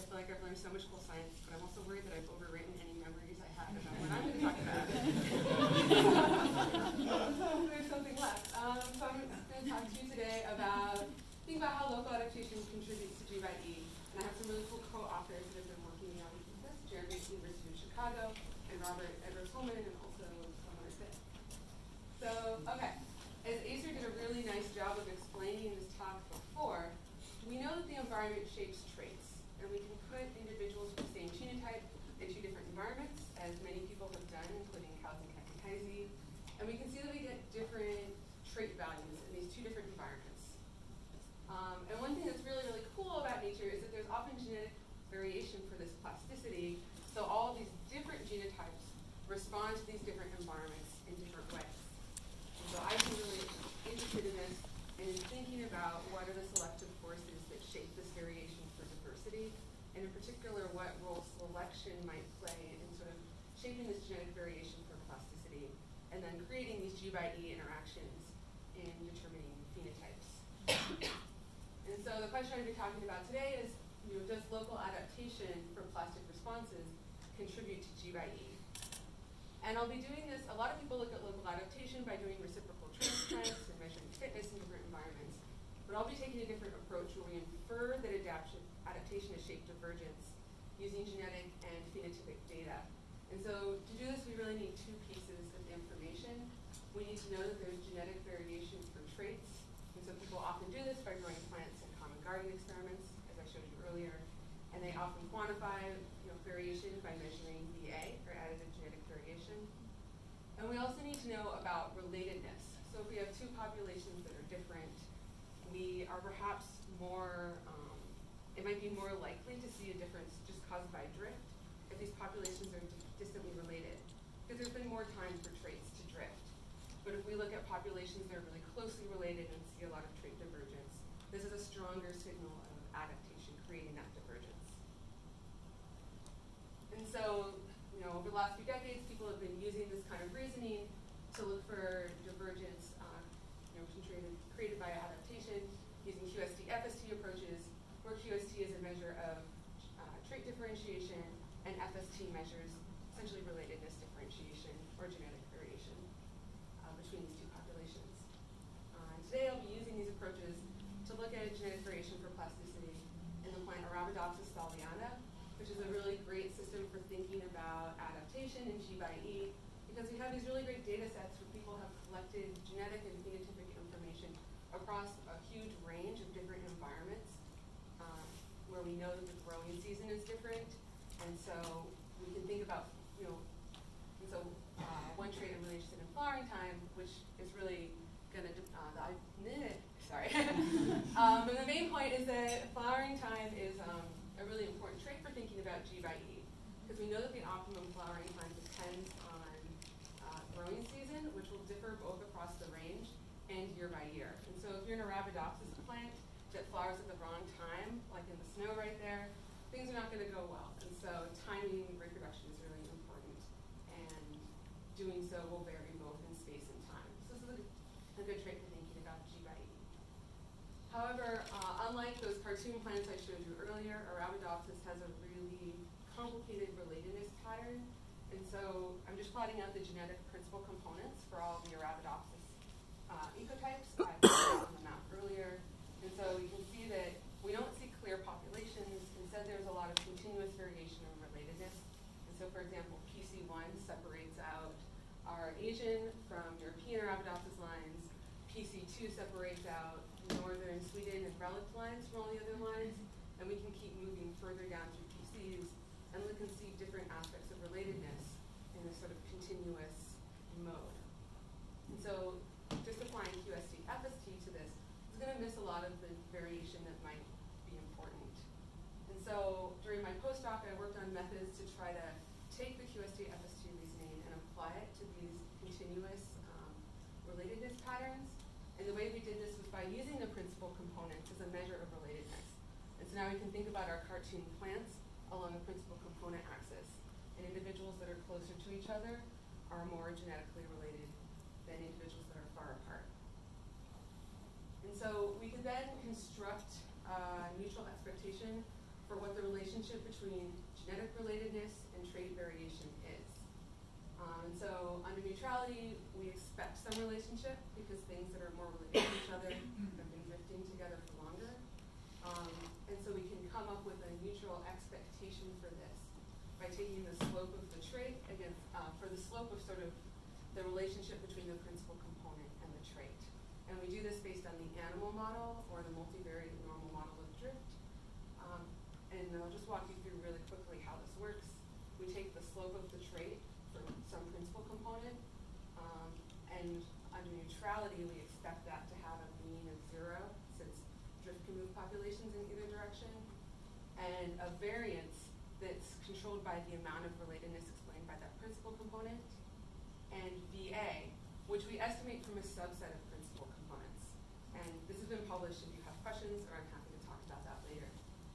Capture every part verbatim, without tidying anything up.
feel like I've learned so much cool science, but I'm also worried that I've overwritten any memories I had about what I'm going to talk about. So there's something left. Um, so I'm going to talk to you today about think about how local adaptation contributes to G by E. And I have some really cool co-authors that have been working on this, Jeremy at the University of Chicago, and Robert Edwards Holman, and also someone at Pitt. So, okay. As Acer did a really nice job of explaining this talk before, we know that the environment shapes traits, and we can put individuals with the same genotype in two different environments, as many people have done, including cows and cacti, and we can see that we get different trait values in these two different environments. Um, and one thing that's really, really cool about nature is that there's often genetic variation for this plasticity, so all of these different genotypes respond to these different environments in different ways. And so I've been really interested in this and in thinking about what are the selective forces that shape this variation for diversity, and in particular what role selection might play in sort of shaping this genetic variation for plasticity, and then creating these G by E interactions in determining phenotypes. And so the question I'm going to be talking about today is, you know, does local adaptation for plastic responses contribute to G by E? And I'll be doing this, a lot of people look at local adaptation by doing reciprocal transplants and measuring fitness in different environments. But I'll be taking a different approach where we infer that adaptation, adaptation is shaped divergence using genetic and phenotypic data. And so to do this, we really need two pieces of information. We need to know that there's genetic variation for traits. And so people often do this by growing plants in common garden experiments, as I showed you earlier. And they often quantify, you know, variation by measuring V A, or additive genetic variation. And we also need to know about relatedness. So if we have two populations that are different, we are perhaps more, um, it might be more likely to see a difference just caused by drift if these populations are distantly related, because there's been more time for traits to drift. But if we look at populations that are really closely related and see a lot of trait divergence, this is a stronger signal of adaptation creating that divergence. And so, you know, over the last few decades, people have been using this kind of reasoning to look for divergence, uh, you know, created, created by adaptation using Q S T F S T approaches, where Q S T is a measure of uh, trait differentiation, and F S T measures essentially relatedness differentiation or genetic variation uh, between these two populations. Uh, and today I'll be using these approaches to look at genetic variation for plasticity in the plant Arabidopsis thaliana, which is a really great system for thinking about adaptation in G by E, because we have these really great data sets where people have collected genetic and phenotypic information across a huge range of different environments, um, where we know that the growing season is different, and so we can think about, you know, and so uh, one trait I'm really interested in flowering time, which is really going to, uh, the, sorry. um, but the main point is that flowering time is um, a really important trait for thinking about G by E, because we know that the optimum flowering time depends on uh, growing season, which will differ both across the range and year by year. And so if you're in a Arabidopsis plant that flowers at the wrong time, like in the snow right there, things are not going to go well. And so timing reproduction is really important, and doing so will vary both in space and time. So this is a good, a good trait for thinking about G by E. However, uh, unlike those cartoon plants I showed you earlier, Arabidopsis has a really complicated relatedness pattern. And so I'm just plotting out the genetic principal components for all the Arabidopsis uh, ecotypes I put on the map earlier. And so you can see that we don't see clear populations. Instead, there's a lot of continuous variation in relatedness. And so, for example, P C one separates out our Asian from European Arabidopsis lines. P C two separates out northern Sweden and relic lines from all the other lines, and we can keep moving further down through P Cs, and we can see different aspects of relatedness in this sort of continuous mode. And so just applying Q S T F S T to this is going to miss a lot of the variation that might be important. And so during my postdoc, I worked on methods to try to take the Q S T F S T reasoning and apply it to these continuous um, relatedness patterns. And the way we did this was by using the principal components as a measure of relatedness. And so now we can think about our cartoon plants along the principal component axis. And individuals that are closer to each other are more genetically related than individuals that are far apart. And so we could then construct a neutral expectation for what the relationship between genetic relatedness and trait variation is. Um, and so under neutrality, we expect some relationship because things that are more related to each other have been drifting together for longer. Um, and so we can come up with a neutral expectation for this by taking the slope of the trait against, uh, for the slope of sort of the relationship between the principal component and the trait. And we do this based on the animal model or the multivariate normal model of drift. Um, and I'll just walk you through really quickly how this works. We take the slope of the trait for some principal component, um, and under neutrality, we expect that to have a mean of zero, since drift can move populations in either direction, and a variance that's controlled by the amount of relatedness explained by that principal component, and V A, which we estimate from a subset of principal components. And this has been published if you have questions, or I'm happy to talk about that later.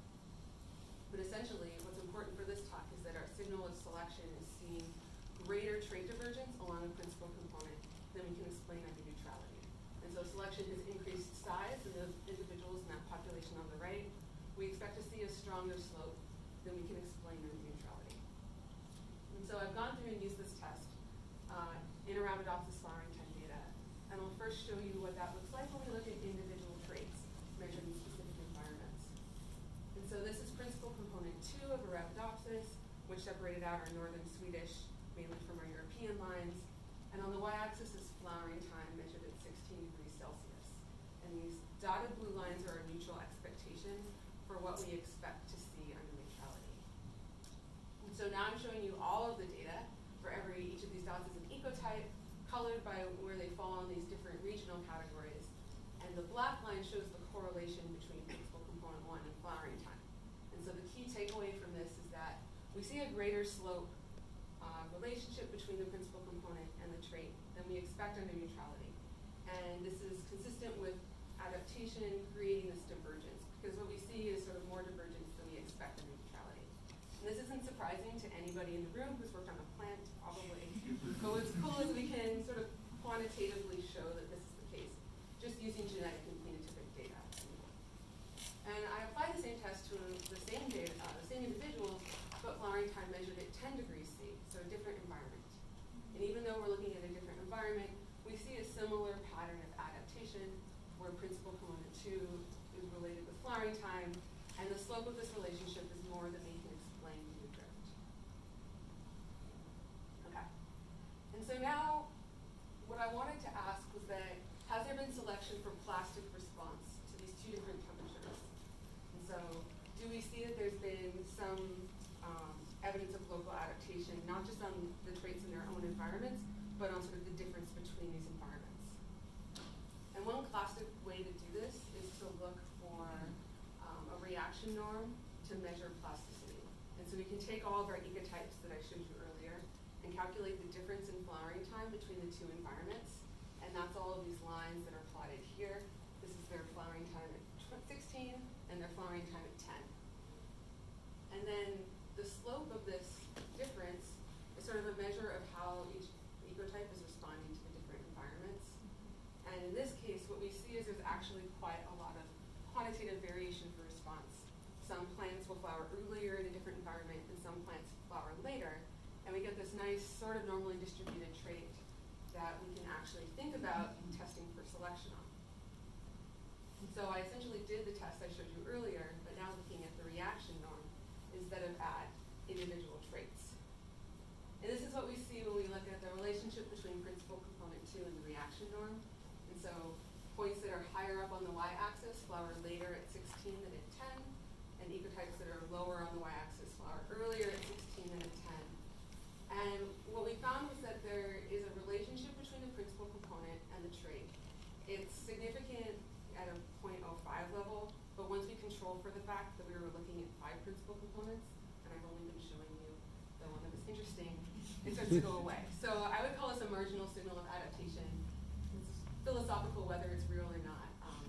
But essentially, what's important for this talk is that our signal of selection is seeing greater trait divergence along a principal component than we can explain under neutrality. And so selection has increased size in those individuals in that population on the right. We expect to see a stronger slope than we can explain under neutrality. And so I've gone through and used this test uh, in Arabidopsis flowering time data. And I'll first show you what that looks like when we look at individual traits measured in specific environments. And so this is principal component two of Arabidopsis, which separated out our northern Swedish, mainly from our European lines. And on the y-axis is flowering time measured at sixteen degrees Celsius. And these dotted blue lines are our neutral expectation for what we expect to see under neutrality. And so now I'm showing you all of the data for every, each of these dots is an ecotype, colored by where they fall in these different regional categories. And the black line shows the correlation between principal component one and flowering time. And so the key takeaway from this is that we see a greater slope uh, relationship between the principal component and the trait than we expect under neutrality. And this is consistent with adaptation creating this divergence, because what we see is sort of more divergence than we expect under neutrality. And this isn't surprising to anybody in the room who's worked on a plant, probably. But what's cool is we can sort of quantitatively show that this is the case, just using genetic and phenotypic data. And I applied the same test to the same data, uh, the same individuals, but flowering time measured at ten degrees C, so a different environment. And even though we're looking at a different environment, we see a similar pattern of adaptation, where principal component two is related with flowering time, and the slope of this relationship is more than we can explain due to drift. Okay. And so now, what I wanted to ask was that, has there been selection for plastic response to these two different temperatures? And so, do we see that there's been some um, evidence of local adaptation, not just on the traits in their own environments, but on sort of the difference between these environments? And one classic way to do this is to look for um, a reaction norm to measure plasticity. And so we can take all of our ecotypes that I showed you earlier and calculate the difference in flowering time between the two environments. And that's all of these lines that are plotted here. This is their flowering time at sixteen and their flowering time at ten. And then the slope of this difference is sort of a measure of how each ecotype is responding to the different environments. And in this case, what we see is there's actually quite a lot of quantitative variation for response. Some plants will flower earlier in a different environment, and some plants flower later. And we get this nice sort of normally distributed trait that we can actually think about in testing for selection on. And so I essentially did the test I showed you earlier, but now looking at the reaction norm instead of at individual traits. And this is what we see when we look at the relationship between principal component two and the reaction norm. And so points that are higher up on the y-axis flower later at sixteen than at ten, and ecotypes that are lower on the y-axis flower earlier at sixteen than at ten. And what we found was that there is a relationship between the principal component and the trait. It's significant at a zero point zero five level, but once we control for the fact that we were looking at five principal components, and I've only been showing you the one that was interesting, it starts to go away. So I would call this a marginal signal of adaptation. It's philosophical whether it's real or not. Um,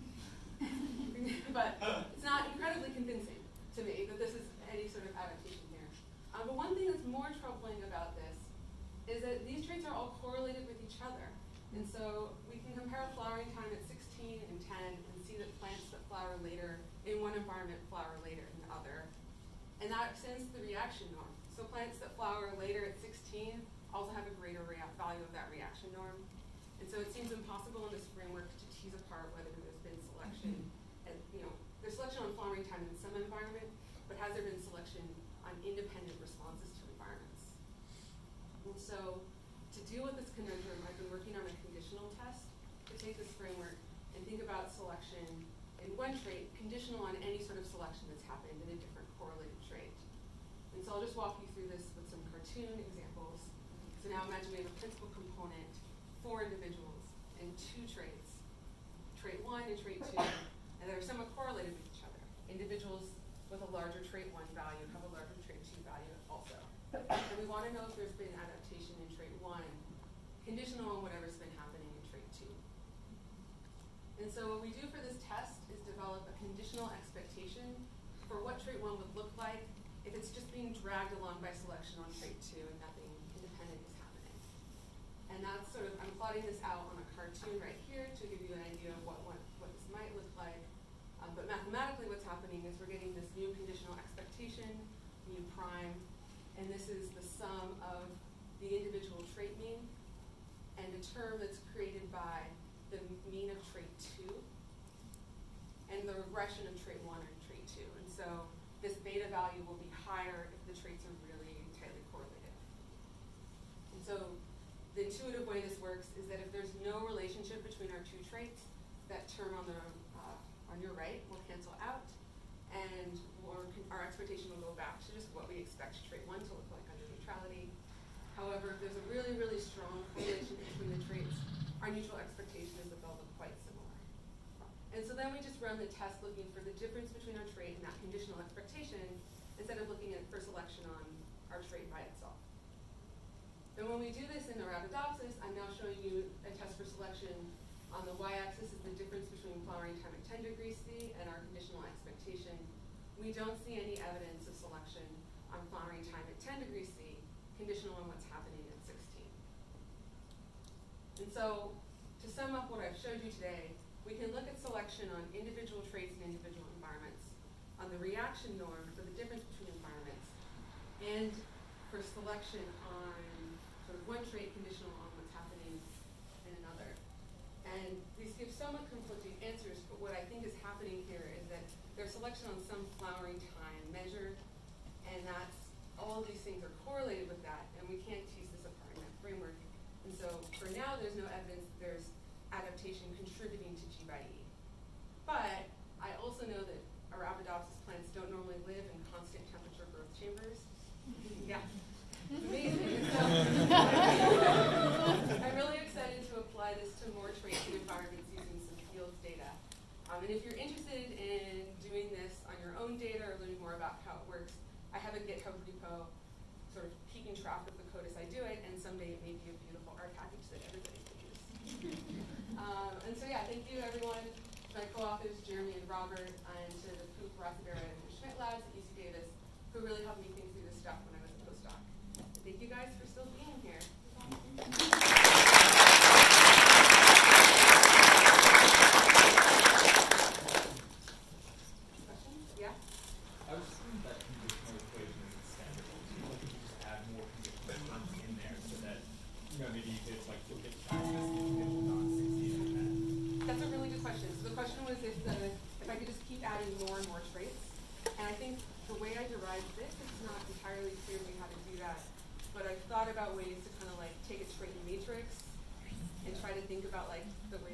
but it's not incredibly convincing to me that this is any sort of adaptation here. Um, but one thing that's more troubling about this is that these traits are all correlated with each other. And so we can compare flowering time at sixteen and ten and see that plants that flower later in one environment flower later in the other. And that extends to the reaction norm. So plants that flower later at sixteen also have a greater value of that reaction norm. And so it seems impossible in this framework to tease apart whether there's been selection, and, you know, there's selection on flowering time in some environment, but has there been selection on independent responses to environments? And so to deal with this conundrum, I've been working on a conditional test to take this framework and think about selection in one trait, conditional on any sort of selection that's happened in a different correlated trait. And so I'll just walk you through this with some cartoon examples. So now imagine we have a principal component, four individuals, and two traits, trait one and trait two, and they're somewhat correlated with each other. Individuals with a larger trait one value have a larger trait two value also. And we want to know if there's been adaptation in trait one, conditional on whatever's been happening in trait two. And so what we do for this test is develop a conditional expectation for what trait one would look like if it's just being dragged along by selection on trait two and nothing independent is happening. And that's sort of, I'm plotting this out on a cartoon right here to give you an idea of what, what, what this might look like. Um, but mathematically what's happening is we're getting this new conditional expectation, mu prime, and this is the sum of the individual trait mean and a term that's created by the mean of trait two and the regression of trait one and trait two. And so this beta value will be higher if the traits are really tightly correlated. And so the intuitive way this works is that if there's no relationship between our two traits, that term on the uh, on your right will cancel out, and our, our expectation will go back to just what we expect trait one to look like under neutrality. However, if there's a really, really strong correlation between the traits, our neutral expectation is that they'll look quite similar. And so then we just run the test looking for the difference between our trait and that conditional expectation instead of looking at for selection on our trait by itself. And when we do this in Arabidopsis, I'm now showing you a test for selection. On the y-axis is the difference between flowering time at ten degrees C and our conditional expectation. We don't see any evidence of selection on flowering time at ten degrees C, conditional on what's happening at sixteen. And so, to sum up what I've showed you today, we can look at selection on individual traits and individual environments, on the reaction norm for the difference between environments, and for selection on sort of one trait conditional on what's happening in another. And these give somewhat conflicting answers, but what I think is happening here is that there's selection on some flowering time measured, and that's all of these things are correlated with that, and we can't tease this apart in that framework. And so for now, there's no evidence that there's adaptation contributing to G by E. But I also know that Arabidopsis plants don't normally live in constant temperature growth chambers. Yeah, amazing. So I'm really excited to apply this to more traits and environments using some fields data. Um, and if you're interested in doing this on your own data or learning more about how it works, I have a GitHub repo sort of keeping track of the code as I do it, and someday it may be a beautiful art package that everybody can use. um, and so yeah, thank you everyone, to my co-authors Jeremy and Robert, and to the Poop, Rothberg, and Schmidt labs at U C Davis, who really helped me think through this stuff when I was a postdoc. Thank you guys for still being here. Questions? Yeah? I was assuming that conditional equation is extendable. So you could just add more conditional terms in there so that, you know, maybe you could like look at fastness conditioned on sixteen and then. That's a really good question. So the question was if the if I could just keep adding more and more traits. And I think the way I derived this, it's not entirely clear to me how to do that. But I've thought about ways to kind of like take a trait matrix and try to think about like the way